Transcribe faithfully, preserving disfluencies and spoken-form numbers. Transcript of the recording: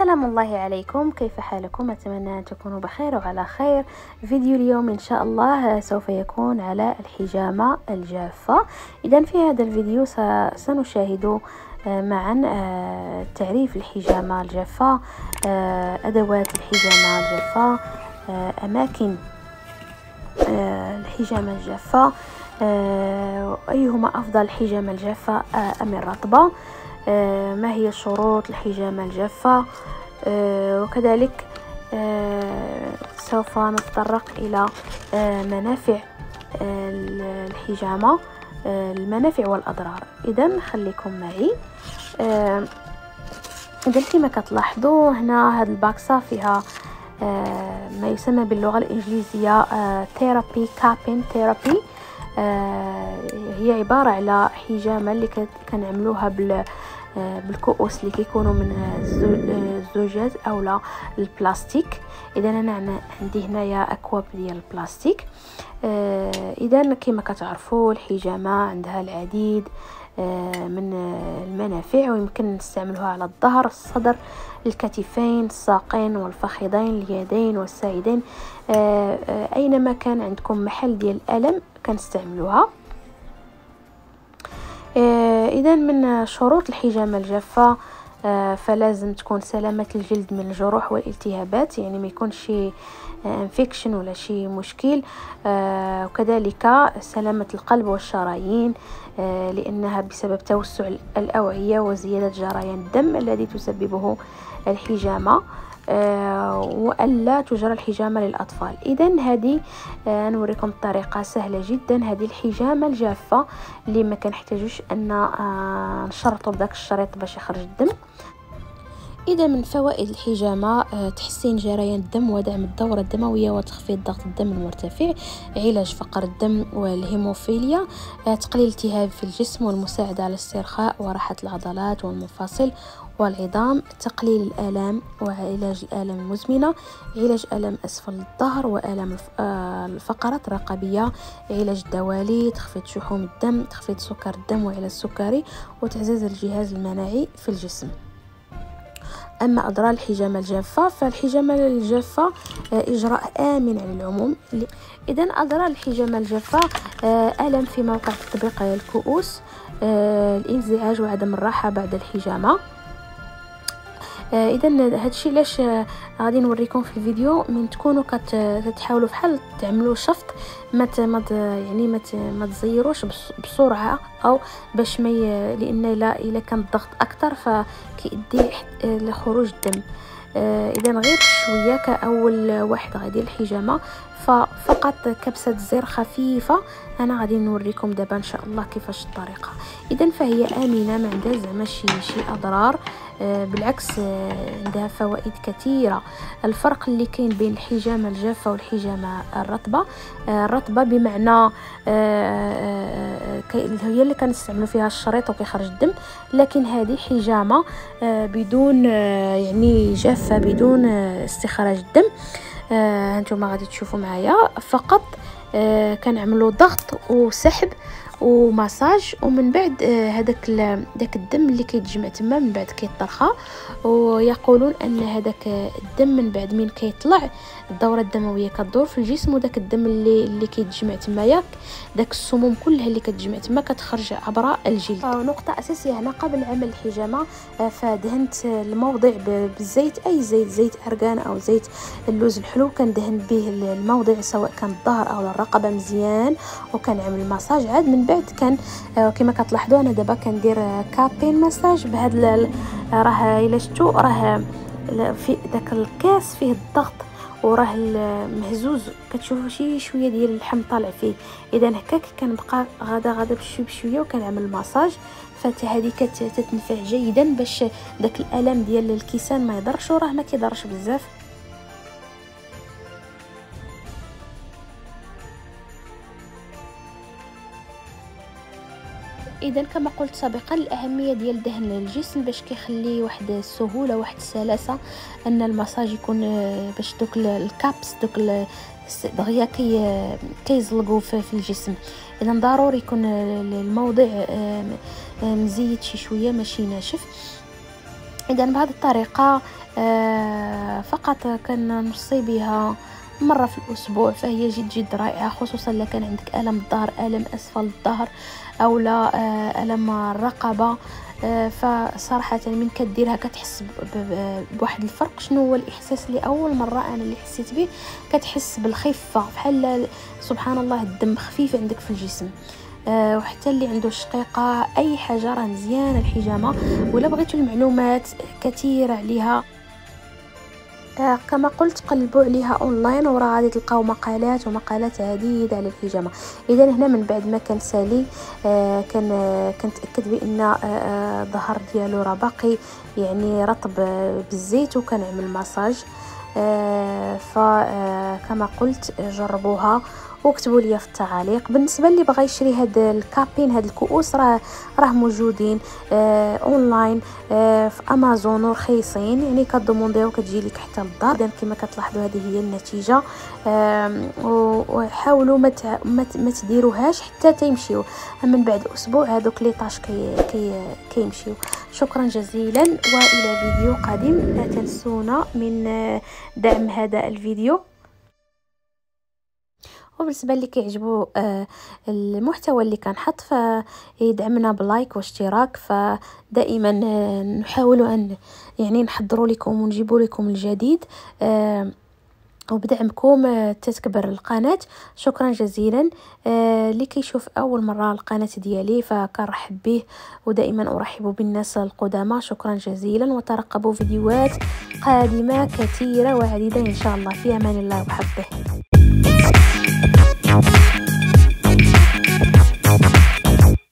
سلام الله عليكم، كيف حالكم؟ أتمنى أن تكونوا بخير وعلى خير. فيديو اليوم إن شاء الله سوف يكون على الحجامة الجافة. إذن في هذا الفيديو سنشاهد معا تعريف الحجامة الجافة، أدوات الحجامة الجافة، أماكن الحجامة الجافة، أيهما أفضل، الحجامة الجافة أم الرطبة، ما هي شروط الحجامة الجافة، وكذلك سوف نتطرق إلى منافع الحجامة، المنافع والأضرار. إذن خليكم معي. إذن كما كتلاحظوا هنا هاد الباكسة فيها ما يسمى باللغة الإنجليزية ثيرابي كابين ثيرابي. هي عبارة على حجامة اللي كنعملوها بال بالكؤوس اللي كيكونوا من الزجاج او لا البلاستيك. اذا انا عندي هنايا اكواب ديال البلاستيك. اذا كما كتعرفوا الحجامه عندها العديد من المنافع، ويمكن نستعملها على الظهر، الصدر، الكتفين، الساقين والفخذين، اليدين والساعدين، اينما كان عندكم محل ديال الالم كنستعملوها. إذا من شروط الحجامة الجافة فلازم تكون سلامة الجلد من الجروح والالتهابات، يعني ما يكونش شي انفكشن ولا شي مشكل، وكذلك سلامة القلب والشرايين، لأنها بسبب توسع الأوعية وزيادة جريان الدم الذي تسببه الحجامة، وألا تجرى الحجامة للأطفال. إذن هذه نوريكم طريقة سهلة جدا. هذه الحجامة الجافة اللي ما كنحتاجوش أن نشرطوا بداك الشريط باش يخرج الدم. إذا من فوائد الحجامة تحسين جريان الدم ودعم الدورة الدموية وتخفيض ضغط الدم المرتفع، علاج فقر الدم والهيموفيليا، تقليل الالتهاب في الجسم والمساعدة على الاسترخاء وراحة العضلات والمفاصل والعظام، تقليل الآلام وعلاج الآلام المزمنة، علاج ألم أسفل الظهر وآلام الفقرات الرقبية، علاج الدوالي، تخفيض شحوم الدم، تخفيض سكر الدم وعلاج السكري، وتعزيز الجهاز المناعي في الجسم. أما أضرار الحجامة الجافة، فالحجامة الجافة إجراء آمن على العموم. إذن أضرار الحجامة الجافة: ألم في موقع تطبيق الكؤوس، الانزعاج وعدم الراحة بعد الحجامة. اذا هادشي علاش غادي نوريكم في الفيديو من تكونوا كتحاولوا فحال تعملوا شفط، ما يعني ما ما تزيروش بسرعه، او باش ما ي... لان الا الا كان الضغط اكثر فكيؤدي لخروج الدم. اذا غير شويه كاول واحد غادي الحجامه، ففقط كبسه زر خفيفه. انا غادي نوريكم دابا ان شاء الله كيفاش الطريقه. اذا فهي امنه، ما عندها زعما شي شي اضرار، بالعكس عندها فوائد كثيره. الفرق اللي كاين بين الحجامه الجافه والحجامه الرطبه: الرطبه بمعنى هي اللي كنستعملوا فيها الشريط وكيخرج الدم، لكن هذه حجامه بدون يعني جافه، بدون استخراج الدم. هانتوما غادي تشوفوا معايا، فقط كنعملوا ضغط وسحب ومساج، ومن بعد هذاك داك الدم اللي كيتجمع تما من بعد كيطرخى. ويقولون ان هذاك الدم من بعد من كيطلع الدوره الدمويه كتدور في الجسم، وداك الدم اللي اللي كيتجمع تمايا، داك السموم كلها اللي كتجمع تما كتخرج عبر الجلد. نقطه اساسيه هنا قبل عمل الحجامه، فدهنت الموضع بالزيت، اي زيت، زيت ارغان او زيت اللوز الحلو، كندهن به الموضع سواء كان الظهر او الرقبه مزيان، وكنعمل مساج. عاد من بعد كان كما كتلاحظوا انا دابا كندير كابين مساج بهذا، راه الا شفتوا راه في داك الكاس فيه الضغط وراه مهزوز، كتشوفوا شي شويه ديال اللحم طالع فيه. اذا هكاك كنبقى غدا غدا بشويه بشويه وكنعمل المساج، فحتى هذه كتنفع جيدا باش داك الالم ديال الكيسان ما يضرش، وراه ما كيضرش بزاف. اذا كما قلت سابقا، الاهميه ديال دهن الجسم باش كيخلي واحد السهوله، واحد السلاسه ان المساج يكون، باش دوك الكابس دوك دغيا كي كيزلقوا في الجسم. اذا ضروري يكون الموضع مزيت شي شويه ماشي ناشف. اذا بهذه الطريقه فقط كنوصي بها مرة في الأسبوع، فهي جد جد رائعة، خصوصا إذا كان عندك ألم الظهر، ألم أسفل الظهر، أو لا ألم الرقبة. فصراحة من كديرها كتحس بواحد الفرق. شنو هو الإحساس اللي أول مرة أنا اللي حسيت به؟ كتحس بالخفة، بحال سبحان الله الدم خفيف عندك في الجسم. أه وحتى اللي عنده شقيقة أي حاجة راه مزيانة الحجامة. ولا بغيتوا المعلومات كثيرة عليها آه كما قلت قلبوا عليها اونلاين، وراه غادي تلقاو مقالات ومقالات عديده على الحجامه. اذا هنا من بعد ما كنسالي آه كان آه كنتاكد بان آه الظهر ديالو راه باقي يعني رطب بالزيت، وكنعمل مساج. آه فكما قلت جربوها وكتبوا لي في التعاليق. بالنسبه اللي بغى يشري هاد الكابين، هاد الكؤوس راه راه موجودين آه اونلاين آه في امازون ورخيصين، يعني كتضمونديو كتجي لك حتى للدار. اذا كما كتلاحظوا هذه هي النتيجه. آه وحاولوا ما ما تديروهاش حتى تيمشيو، من بعد اسبوع هذوك لي طاش كي كي كيمشيو. شكرا جزيلا، والى فيديو قادم. لا تنسونا من دعم هذا الفيديو. وبالنسبه اللي كيعجبوا آه المحتوى اللي كنحط فيدعمنا بلايك واشتراك. فدائما آه نحاول ان يعني نحضروا لكم ونجيبوا لكم الجديد، آه وبدعمكم آه تتكبر القناه. شكرا جزيلا. آه اللي كيشوف اول مره القناه ديالي فكنرحب به، ودائما ارحب بالناس القدامى. شكرا جزيلا، وترقبوا فيديوهات قادمه كثيره وعديده ان شاء الله. في امان الله وحفظه.